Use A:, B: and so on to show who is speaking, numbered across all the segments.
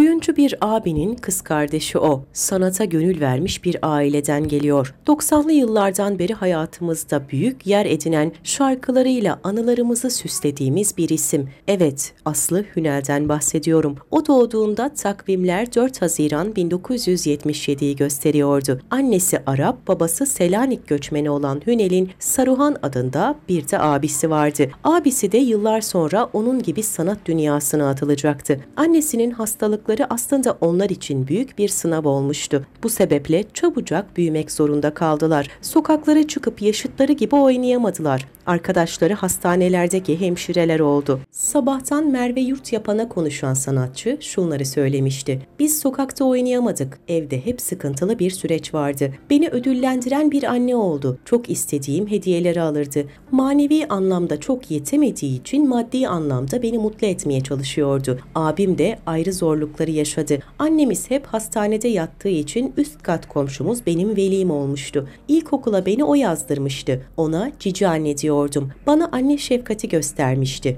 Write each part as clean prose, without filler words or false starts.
A: Oyuncu bir abinin kız kardeşi o. Sanata gönül vermiş bir aileden geliyor. 90'lı yıllardan beri hayatımızda büyük yer edinen şarkılarıyla anılarımızı süslediğimiz bir isim. Evet, Aslı Hünel'den bahsediyorum. O doğduğunda takvimler 4 Haziran 1977'yi gösteriyordu. Annesi Arap, babası Selanik göçmeni olan Hünel'in Saruhan adında bir de abisi vardı. Abisi de yıllar sonra onun gibi sanat dünyasına atılacaktı. Annesinin hastalıkları aslında onlar için büyük bir sınav olmuştu. Bu sebeple çabucak büyümek zorunda kaldılar. Sokaklara çıkıp yaşıtları gibi oynayamadılar. Arkadaşları hastanelerdeki hemşireler oldu. Sabahtan Merve Yurtyapan'a konuşan sanatçı şunları söylemişti. Biz sokakta oynayamadık. Evde hep sıkıntılı bir süreç vardı. Beni ödüllendiren bir anne oldu. Çok istediğim hediyeleri alırdı. Manevi anlamda çok yetemediği için maddi anlamda beni mutlu etmeye çalışıyordu. Abim de ayrı zorlukları yaşadı. Annemiz hep hastanede yattığı için üst kat komşumuz benim velim olmuştu. İlkokula beni o yazdırmıştı. Ona cici anne diyordum. Bana anne şefkati göstermişti.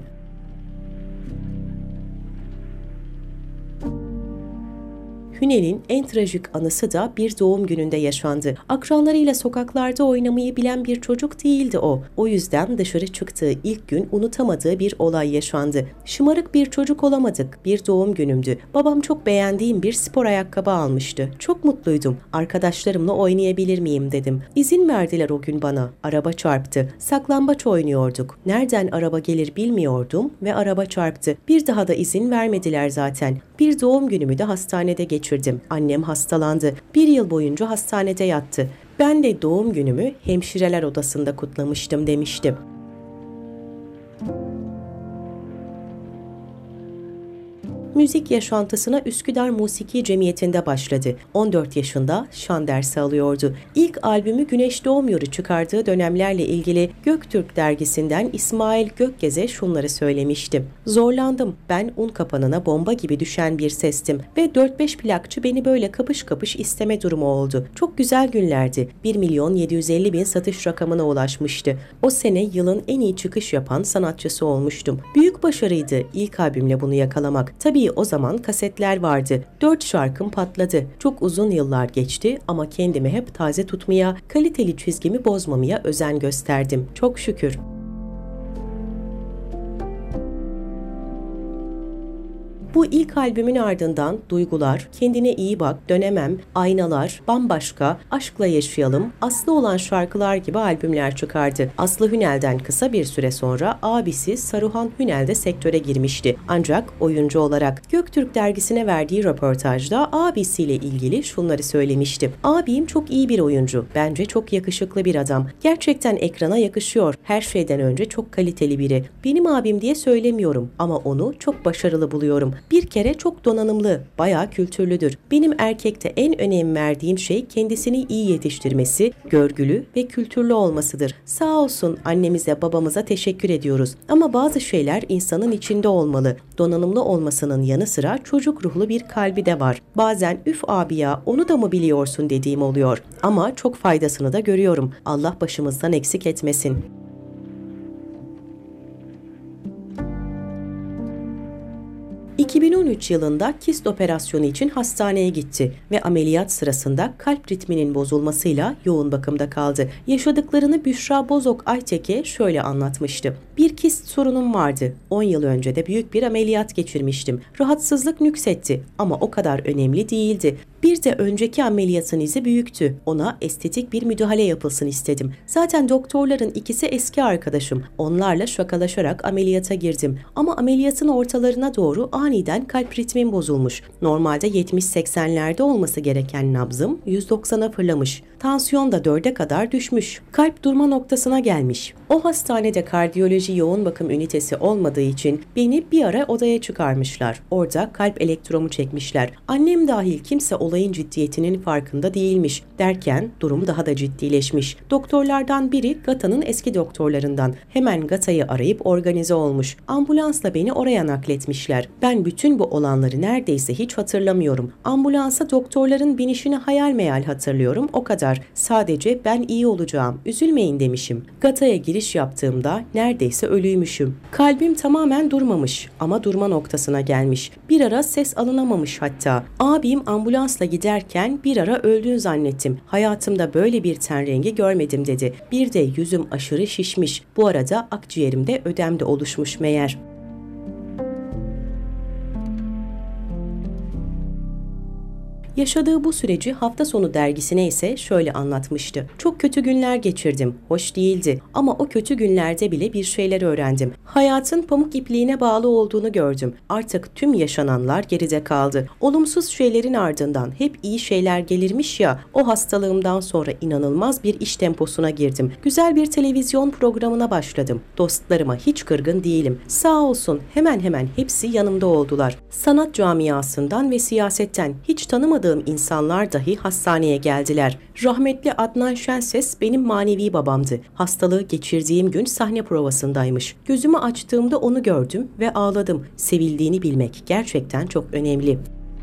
A: Hünel'in en trajik anısı da bir doğum gününde yaşandı. Akranlarıyla sokaklarda oynamayı bilen bir çocuk değildi o. O yüzden dışarı çıktığı ilk gün unutamadığı bir olay yaşandı. Şımarık bir çocuk olamadık. Bir doğum günümdü. Babam çok beğendiğim bir spor ayakkabı almıştı. Çok mutluydum. Arkadaşlarımla oynayabilir miyim dedim. İzin verdiler o gün bana. Araba çarptı. Saklambaç oynuyorduk. Nereden araba gelir bilmiyordum ve araba çarptı. Bir daha da izin vermediler zaten. Bir doğum günümü de hastanede geçirdim. Annem hastalandı. Bir yıl boyunca hastanede yattı. Ben de doğum günümü hemşireler odasında kutlamıştım demiştim. Müzik yaşantısına Üsküdar Musiki Cemiyeti'nde başladı. 14 yaşında şan dersi alıyordu. İlk albümü Güneş Doğmuyor'u çıkardığı dönemlerle ilgili Göktürk dergisinden İsmail Gökgez'e şunları söylemiştim. Zorlandım. Ben un kapanına bomba gibi düşen bir sestim ve 4-5 plakçı beni böyle kapış kapış isteme durumu oldu. Çok güzel günlerdi. 1.750.000 satış rakamına ulaşmıştı. O sene yılın en iyi çıkış yapan sanatçısı olmuştum. Büyük başarıydı ilk albümle bunu yakalamak. Tabii o zaman kasetler vardı. 4 şarkım patladı. Çok uzun yıllar geçti ama kendimi hep taze tutmaya, kaliteli çizgimi bozmamaya özen gösterdim. Çok şükür. Bu ilk albümün ardından Duygular, Kendine İyi Bak, Dönemem, Aynalar, Bambaşka, Aşkla Yaşayalım, Aslı olan şarkılar gibi albümler çıkardı. Aslı Hünel'den kısa bir süre sonra abisi Saruhan Hünel de sektöre girmişti. Ancak oyuncu olarak Göktürk dergisine verdiği röportajda abisiyle ilgili şunları söylemişti. Abim çok iyi bir oyuncu. Bence çok yakışıklı bir adam. Gerçekten ekrana yakışıyor. Her şeyden önce çok kaliteli biri. Benim abim diye söylemiyorum ama onu çok başarılı buluyorum. Bir kere çok donanımlı, bayağı kültürlüdür. Benim erkekte en önem verdiğim şey kendisini iyi yetiştirmesi, görgülü ve kültürlü olmasıdır. Sağ olsun annemize, babamıza teşekkür ediyoruz. Ama bazı şeyler insanın içinde olmalı. Donanımlı olmasının yanı sıra çocuk ruhlu bir kalbi de var. Bazen üf abi ya onu da mı biliyorsun dediğim oluyor. Ama çok faydasını da görüyorum. Allah başımızdan eksik etmesin. 2013 yılında kist operasyonu için hastaneye gitti ve ameliyat sırasında kalp ritminin bozulmasıyla yoğun bakımda kaldı. Yaşadıklarını Büşra Bozok Aytek'e şöyle anlatmıştı. Bir kist sorunum vardı. 10 yıl önce de büyük bir ameliyat geçirmiştim. Rahatsızlık nüksetti ama o kadar önemli değildi. Bir de önceki ameliyatın izi büyüktü. Ona estetik bir müdahale yapılsın istedim. Zaten doktorların ikisi eski arkadaşım. Onlarla şakalaşarak ameliyata girdim. Ama ameliyatın ortalarına doğru aniden kalp ritmim bozulmuş. Normalde 70-80'lerde olması gereken nabzım 190'a fırlamış. Tansiyon da 4'e kadar düşmüş. Kalp durma noktasına gelmiş. O hastanede kardiyoloji yoğun bakım ünitesi olmadığı için beni bir ara odaya çıkarmışlar. Orada kalp elektromu çekmişler. Annem dahil kimse olayın ciddiyetinin farkında değilmiş. Derken durum daha da ciddileşmiş. Doktorlardan biri GATA'nın eski doktorlarından. Hemen GATA'yı arayıp organize olmuş. Ambulansla beni oraya nakletmişler. Ben bütün bu olanları neredeyse hiç hatırlamıyorum. Ambulansa doktorların binişini hayal meyal hatırlıyorum. O kadar kadar. Sadece ben iyi olacağım, üzülmeyin demişim. GATA'ya giriş yaptığımda neredeyse ölüymüşüm. Kalbim tamamen durmamış ama durma noktasına gelmiş. Bir ara ses alınamamış hatta. Abim ambulansla giderken bir ara öldün zannettim. Hayatımda böyle bir ten rengi görmedim dedi. Bir de yüzüm aşırı şişmiş. Bu arada akciğerimde ödem de oluşmuş meğer. Yaşadığı bu süreci Hafta Sonu dergisine ise şöyle anlatmıştı. Çok kötü günler geçirdim. Hoş değildi. Ama o kötü günlerde bile bir şeyler öğrendim. Hayatın pamuk ipliğine bağlı olduğunu gördüm. Artık tüm yaşananlar geride kaldı. Olumsuz şeylerin ardından hep iyi şeyler gelirmiş ya. O hastalığımdan sonra inanılmaz bir iş temposuna girdim. Güzel bir televizyon programına başladım. Dostlarıma hiç kırgın değilim. Sağ olsun hemen hemen hepsi yanımda oldular. Sanat camiasından ve siyasetten hiç tanımadığım insanlar dahi hastaneye geldiler. Rahmetli Adnan Şenses benim manevi babamdı. Hastalığı geçirdiğim gün sahne provasındaymış. Gözümü açtığımda onu gördüm ve ağladım. Sevildiğini bilmek gerçekten çok önemli.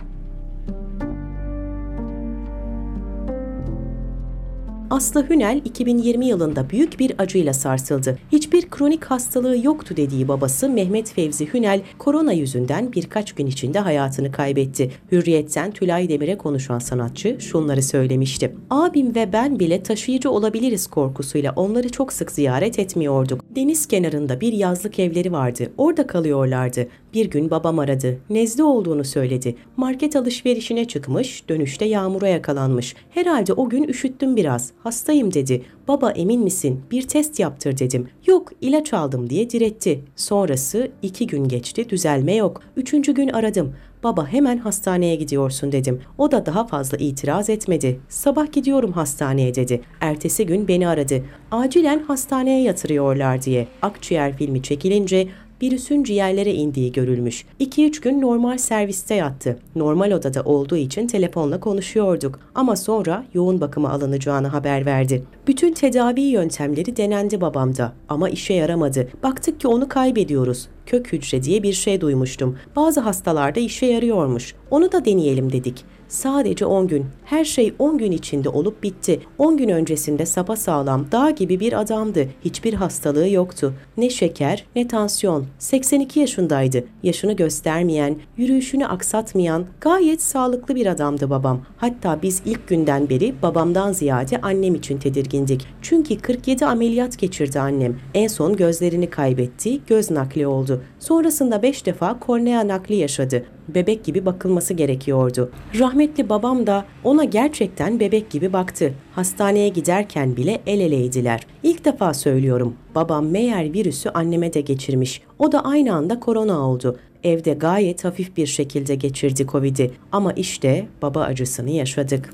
A: Aslı Hünel 2020 yılında büyük bir acıyla sarsıldı. Hiçbir kronik hastalığı yoktu dediği babası Mehmet Fevzi Hünel, korona yüzünden birkaç gün içinde hayatını kaybetti. Hürriyet'ten Tülay Demir'e konuşan sanatçı şunları söylemişti. Abim ve ben bile taşıyıcı olabiliriz korkusuyla onları çok sık ziyaret etmiyorduk. Deniz kenarında bir yazlık evleri vardı. Orada kalıyorlardı. Bir gün babam aradı. Nezle olduğunu söyledi. Market alışverişine çıkmış, dönüşte yağmura yakalanmış. Herhalde o gün üşüttüm biraz. Hastayım dedi. Baba emin misin? Bir test yaptır dedim. Yok ilaç aldım diye diretti. Sonrası 2 gün geçti düzelme yok. 3. gün aradım. Baba hemen hastaneye gidiyorsun dedim. O da daha fazla itiraz etmedi. Sabah gidiyorum hastaneye dedi. Ertesi gün beni aradı. Acilen hastaneye yatırıyorlar diye. Akciğer filmi çekilince virüsün ciğerlere indiği görülmüş. 2-3 gün normal serviste yattı. Normal odada olduğu için telefonla konuşuyorduk. Ama sonra yoğun bakıma alınacağını haber verdi. Bütün tedavi yöntemleri denendi babamda ama işe yaramadı. Baktık ki onu kaybediyoruz. Kök hücre diye bir şey duymuştum. Bazı hastalarda işe yarıyormuş. Onu da deneyelim dedik. Sadece 10 gün. Her şey 10 gün içinde olup bitti. 10 gün öncesinde sapasağlam, dağ gibi bir adamdı. Hiçbir hastalığı yoktu. Ne şeker, ne tansiyon. 82 yaşındaydı. Yaşını göstermeyen, yürüyüşünü aksatmayan, gayet sağlıklı bir adamdı babam. Hatta biz ilk günden beri babamdan ziyade annem için tedirgindik. Çünkü 47 ameliyat geçirdi annem. En son gözlerini kaybetti, göz nakli oldu. Sonrasında 5 defa kornea nakli yaşadı. Bebek gibi bakılması gerekiyordu. Rahmetli babam da ona gerçekten bebek gibi baktı. Hastaneye giderken bile el eleydiler. İlk defa söylüyorum. Babam meğer virüsü anneme de geçirmiş. O da aynı anda korona oldu. Evde gayet hafif bir şekilde geçirdi Covid'i. Ama işte baba acısını yaşadık.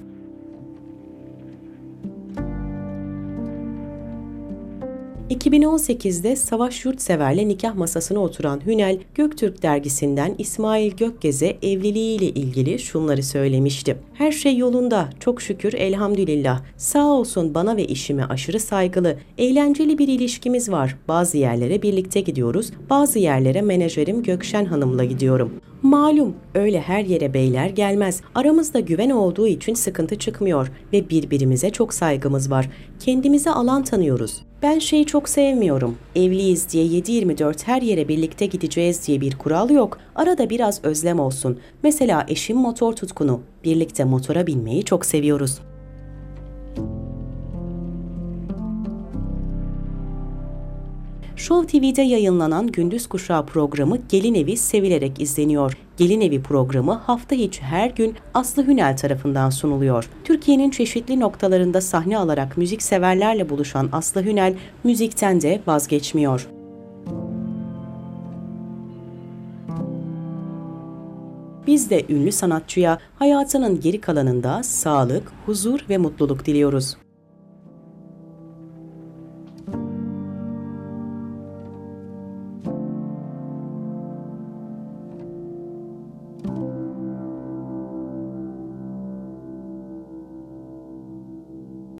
A: 2018'de Savaş Yurtsever'le nikah masasına oturan Hünel, Göktürk dergisinden İsmail Gökgez'e evliliğiyle ilgili şunları söylemişti. Her şey yolunda, çok şükür elhamdülillah. Sağ olsun bana ve işime aşırı saygılı, eğlenceli bir ilişkimiz var. Bazı yerlere birlikte gidiyoruz, bazı yerlere menajerim Gökşen Hanım'la gidiyorum. Malum öyle her yere beyler gelmez. Aramızda güven olduğu için sıkıntı çıkmıyor ve birbirimize çok saygımız var. Kendimize alan tanıyoruz. Ben şeyi çok sevmiyorum. Evliyiz diye 7/24 her yere birlikte gideceğiz diye bir kural yok. Arada biraz özlem olsun. Mesela eşim motor tutkunu. Birlikte motora binmeyi çok seviyoruz. Show TV'de yayınlanan Gündüz Kuşağı programı Gelin Evi sevilerek izleniyor. Gelin Evi programı hafta içi her gün Aslı Hünel tarafından sunuluyor. Türkiye'nin çeşitli noktalarında sahne alarak müzikseverlerle buluşan Aslı Hünel, müzikten de vazgeçmiyor. Biz de ünlü sanatçıya hayatının geri kalanında sağlık, huzur ve mutluluk diliyoruz.